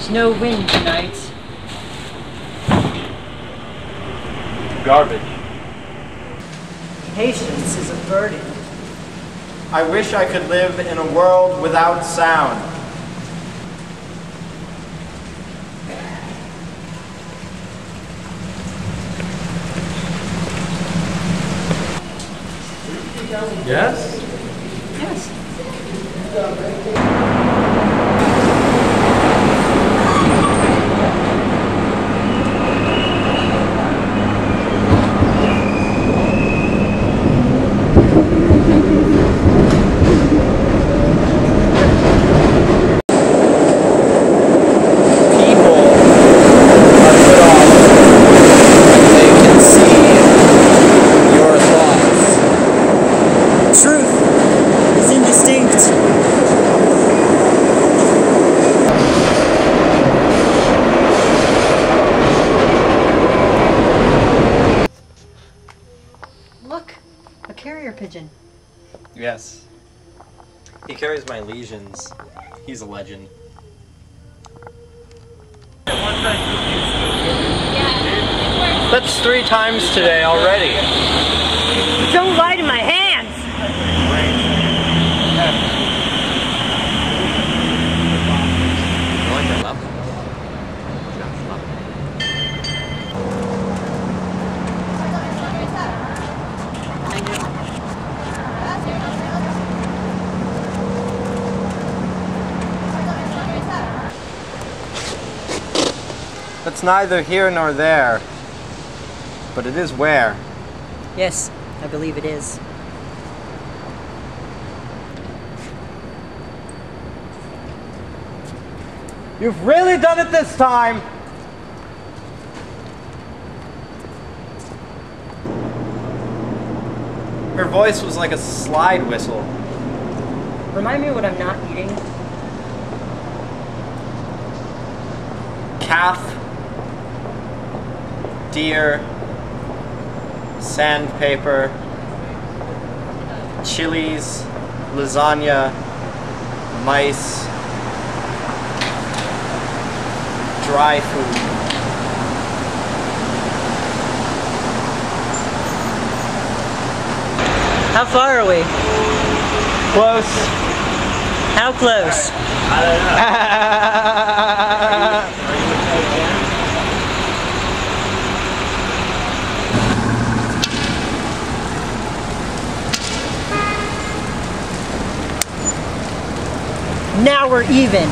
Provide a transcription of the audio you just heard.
There's no wind tonight. Garbage. Patience is a burden. I wish I could live in a world without sound. Yes? Yes. Look, a carrier pigeon. Yes. He carries my lesions. He's a legend. That's 3 times today already. Don't lie to my hands! That's neither here nor there, but it is where. Yes, I believe it is. You've really done it this time! Her voice was like a slide whistle. Remind me what I'm not eating. Calf, deer, sandpaper, chilies, lasagna, mice, dry food. How far are we? Close. How close? I don't know. Now we're even.